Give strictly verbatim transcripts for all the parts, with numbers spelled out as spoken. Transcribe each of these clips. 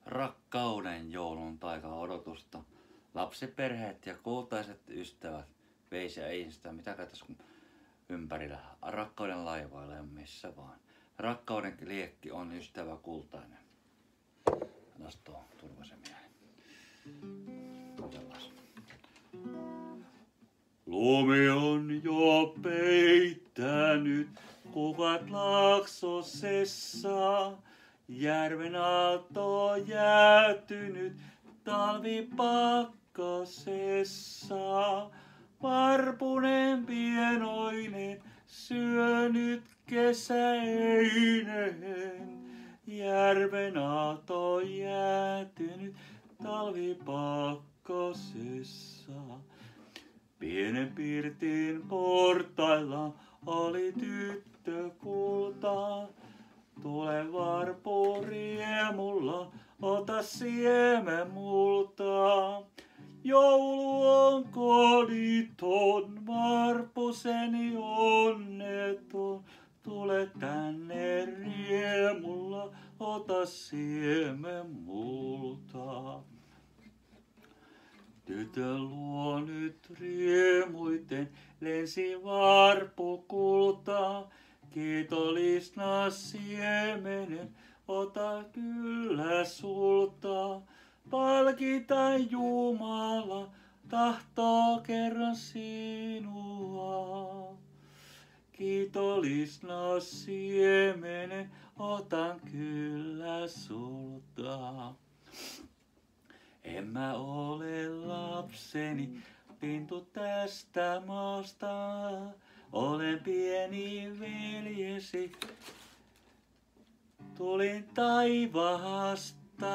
rakkauden joulun taika-odotusta. Lapsiperheet ja kultaiset ystävät veisi ja ei sitä mitä tässä ympärillä. Rakkauden laivailla ja missä vaan. Rakkauden liekki on ystävä kultainen. Annas tuo turvasen miehen. Kuunnellaan. Lumi on jo peittänyt kuvat Laaksosessa. Järven aalto jäätynyt talvipakkasessa. Varpunen pienoinen syönyt kesäinen. Järven aalto jäätynyt talvipakkasessa. Pienen pirtin portailla oli tyttö kulta. Tule varpu riemulla, ota siemen multa. Joulu on koditon, varpuseni onneton. Tule tänne riemulla, ota siemen multa. Tytön luo nyt riemuiten lensi varpu kulta. Kiitollisena siemenen, ota kyllä sulta. Palkita Jumala, tahtoo kerran sinua. Kiitollisena siemenen, otan kyllä sulta. En mä ole lapseni, pintu tästä maasta. Olen pieni veljesi, tulin taivaasta.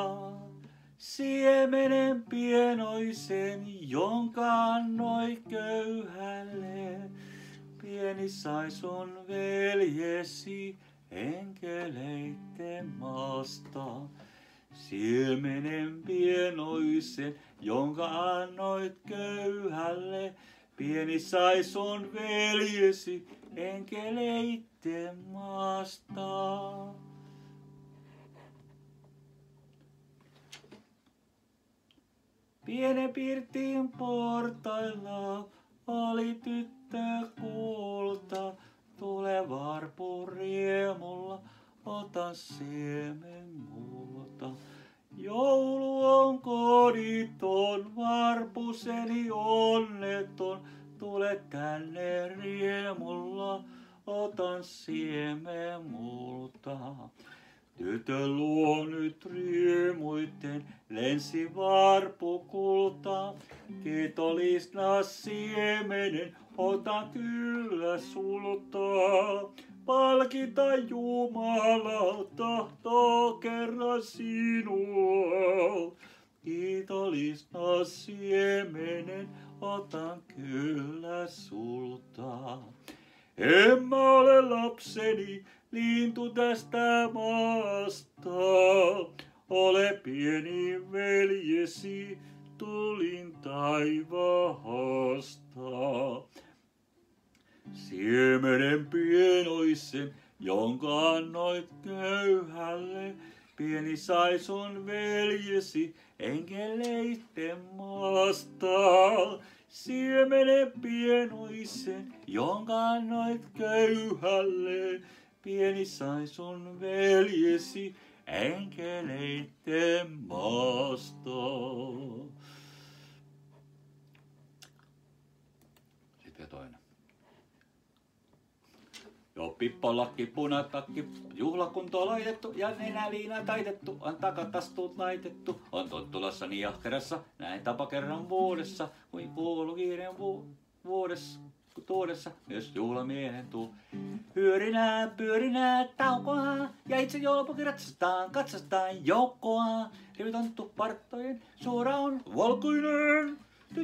Siemenen pienoisen, jonka annoi köyhälle. Pieni sai sun veljesi enkeleitten maasta. Siemenen pienoisen, jonka annoit köyhälle. Pieni sai sun veljesi enkeleitten maasta. Pienen pirtin portailla oli tyttö kulta. Tule varpu riemulla, ota siemen multa. Joulu on koditon, varpuseni onneton. Tule tänne riemulla, otan siemen multa. Tytön luo nyt riemuiten lensi varpu kulta. Kiitollisena siemenen, otan kyllä sulta. Palkita Jumala, tahtoo kerran sinua. Kiitollisena siemenen, otan kyllä sulta. En mä ole lapseni, lintu tästä maasta. Ole pieni veljesi, tulin taivaasta. Siemenen pienoisen, jonka annoit köyhälle. Pieni sai sun veljesi enkeleitten maasta. Siemenen pienoisen, jonka annoit köyhälle. Pieni sai sun veljesi enkeleitten maasta. Sitten toinen. Jo pippalakki, punatakki, juhlakunto laitettu ja nenäliina taitettu, on takatastuut laitettu, on tontulassa niin ahkerassa, näin tapa kerran vuodessa, kuin kuulu kiireen vu- vuodessa, tuodessa, myös juhlamiehen tuu. Pyörinää, pyörinää, taukoa, ja itse joulupukin ratsastetaan, katsastetaan joukkoa. Rivitonttu parttojen suora on valkoinen.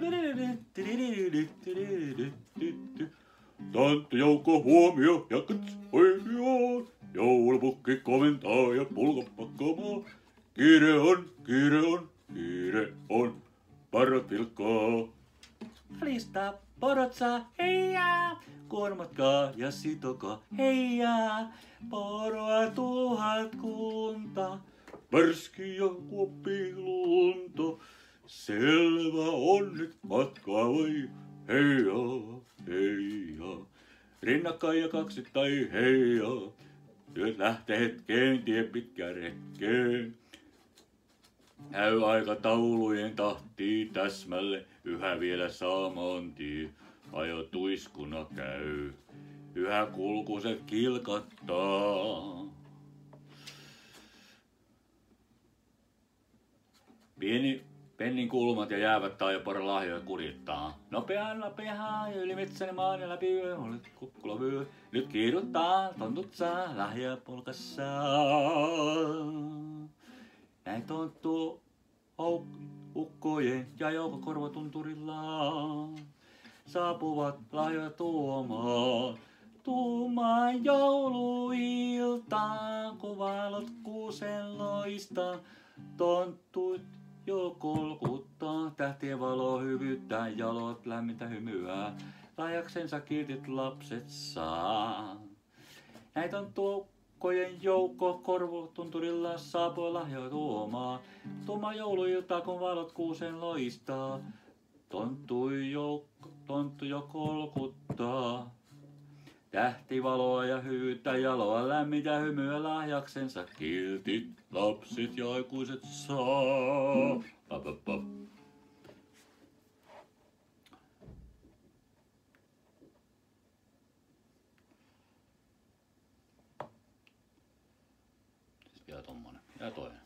Tantti joukko huomio ja kats oikeaan. Joulupukki komentaa ja pulkat pakkaamaan. Kiire on, kiire on, kiire on. Parrat vilkkaa. Alistaa, porot saa, heijaa. Kuormatkaa ja sitokaa, heijaa. Poroa tuhat kunta, Värski ja kuoppi lunta. Selvä on nyt matkaa vai heijaa, heijaa. Rinnakkain ja kaksittain heijaa. Työt lähtee hetkeen, tie pitkään retkeen. Käy aikataulujen tahtiin täsmälle, yhä vielä saamaan tie. Ajo tuiskuna käy, yhä kulkuset kilkattaa. Pieni pennin kulmat ja jäävät taajapora lahjoja kurittaa. Nopean nopeaa yli metsän maan ja läpi yö, olet kukkulavyö. Nyt kiiruttaa, tontut saa lahjoja polkassa. Näin tonttuu ukkojen ja joukkokorvatunturilla. Saapuvat lahjoja tuomaan. Tuumaan jouluiltaan, kun valot kuusen loistaa. Tonttut jo kolkuttaa, tähtien valo hyvyyttää, jalot lämmintä hymyää. Lahjaksensa kiltit lapset saa. Näitä on tuokkojen joukko, korvotunturilla saapui lahjoja tuomaan. Tuuma jouluilta, kun valot kuusen loistaa. Tonttu joukko, tonttu jo kolkuttaa. Tähtivaloa ja hyvyyttä, jaloa lämmintä hymyä, lahjaksensa kiltit lapset ja aikuiset saa. Pa, pa, pa. Sitten vielä tommonen ja toinen.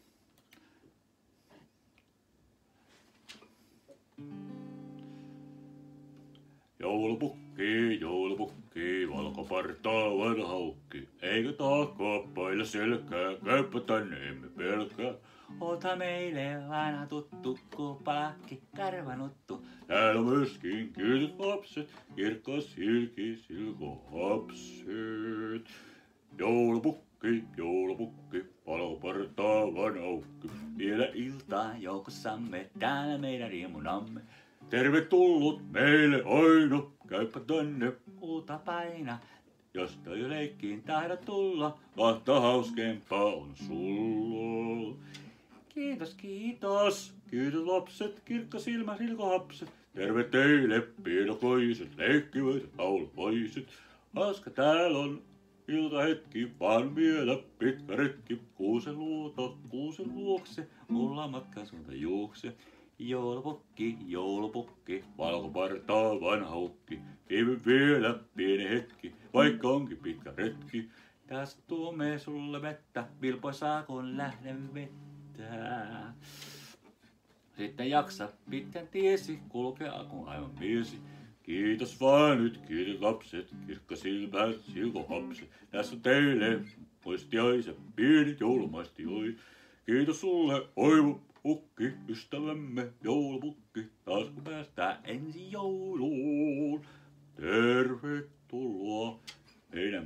Joulupukki, joulupukki, valkopartaa vanha haukki. Eikö taakkaa pailla selkää, käypä tänne emme pelkää. Oothan meille vanha tuttu, kupalakki, karvanuttu. Täällä on myöskin kiltit lapset, kirkkas silki, silkohapset. Joulupukki, joulupukki, valkopartaa vanha haukki. Vielä iltaa joukossamme, täällä meidän riemunamme. Tervetullut meille aina, käypä tänne puuta paina. Jos toi leikkiin tahda tulla, kahta hauskempaa on sulla. Kiitos, kiitos. Kiitos lapset, kirkkasilmä silkohapset. Terve teille, pienokoiset, leikkivät, laulvoiset. Hauska täällä on iltahetki, vaan vielä pitkä retki. Kuusen luota, kuusen luokse, mulla matka suunta juokse. Joulupukki, joulupukki, valkopartaa vanha ukki. Viime vielä pieni hetki, vaikka onkin pitkä retki. Tästä tuomee sulle vettä, Vilpoi saa kun lähden vettä. Sitten jaksa pitkän tiesi, kulkea kun aivan miesi. Kiitos vaan nyt, kiitos lapset, kirkkasilmät, silkohapset. Tässä on teille muistiaisen pieni joulumaistioi. Kiitos sulle, oivu. Ukki, ystävämme, joulupukki, taas kun päästään ensi jouluun. Tervetuloa meidän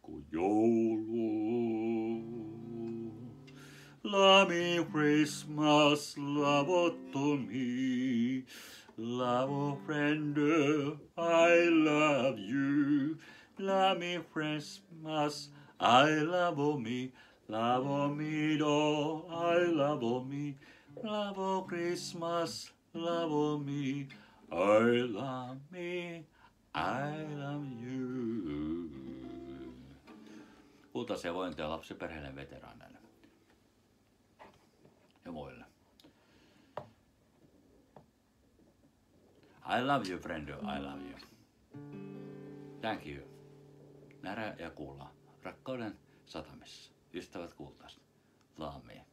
pikkujouluun. Love me Christmas, love to me. Love friend, I love you. Love me Christmas, I love me. Love me, do I love me. Love Christmas, love me. I love me, I love you. Kultaisia vointia lapsiperheille, veteraaneille ja muille. I love you, friend, I love you. Thank you. Närä ja kuulla. Rakkauden satamissa. Ystävät kultaista. Love me.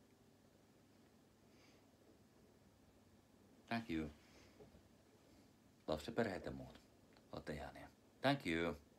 Thank you. Lapsiperheet ja muut. Olette ihania. Thank you.